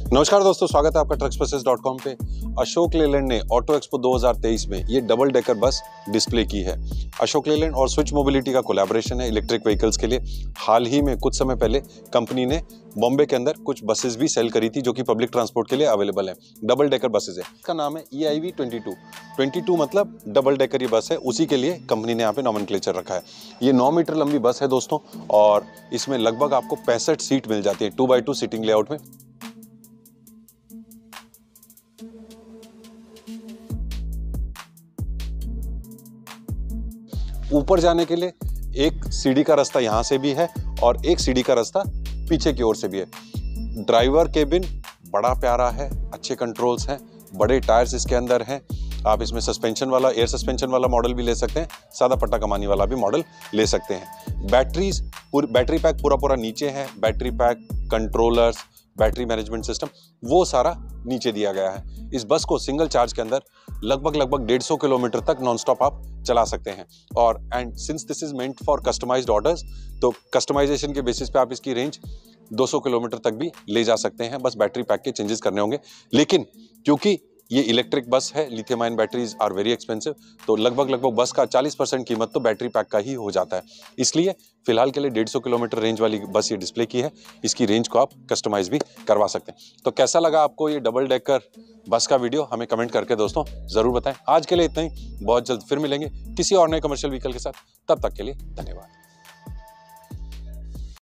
नमस्कार दोस्तों, स्वागत है आपका trucksbuses.com पे। अशोक लेलैंड ने ऑटो एक्सपो 2023 में ये डबल डेकर बस डिस्प्ले की है। अशोक लेलैंड और स्विच मोबिलिटी का कोलैबोरेशन है इलेक्ट्रिक व्हीकल्स के लिए। हाल ही में कुछ समय पहले कंपनी ने बॉम्बे के अंदर कुछ बसेस भी सेल करी थी जो कि पब्लिक ट्रांसपोर्ट के लिए अवेलेबल है। डबल डेकर बसेस है। इसका नाम है EIV 22 मतलब डबल डेकर ये बस है, उसी के लिए कंपनी ने यहाँ पे नॉमेनक्लेचर रखा है। ये 9 मीटर लंबी बस है दोस्तों, और इसमें लगभग आपको 65 सीट मिल जाती है 2x2 सीटिंग लेआउट में। ऊपर जाने के लिए एक सीढ़ी का रास्ता यहाँ से भी है और एक सीढ़ी का रास्ता पीछे की ओर से भी है। ड्राइवर केबिन बड़ा प्यारा है, अच्छे कंट्रोल्स हैं, बड़े टायर्स इसके अंदर हैं। आप इसमें सस्पेंशन वाला, एयर सस्पेंशन वाला मॉडल भी ले सकते हैं, सादा पट्टा कमानी वाला भी मॉडल ले सकते हैं। बैटरी पैक पूरा नीचे है। Battery pack, controllers, battery management system वो सारा नीचे दिया गया है। इस बस को सिंगल चार्ज के अंदर लगभग 150 किलोमीटर तक नॉनस्टॉप आप चला सकते हैं। और and since this is meant for customised orders, तो कस्टमाइजेशन के बेसिस पे आप इसकी रेंज 200 किलोमीटर तक भी ले जा सकते हैं। बस बैटरी पैक के चेंजेस करने होंगे, लेकिन क्योंकि ये इलेक्ट्रिक बस है, lithium ion batteries are very expensive, तो लगभग बस का 40% कीमत तो बैटरी पैक का ही हो जाता है। इसलिए फिलहाल के लिए 150 किलोमीटर रेंज वाली बस ये डिस्प्ले की है। इसकी रेंज को आप कस्टमाइज भी करवा सकते हैं। तो कैसा लगा आपको ये डबल डेकर बस का वीडियो, हमें कमेंट करके दोस्तों जरूर बताएं। आज के लिए इतना ही, बहुत जल्द फिर मिलेंगे किसी और नए कमर्शियल व्हीकल के साथ। तब तक के लिए धन्यवाद।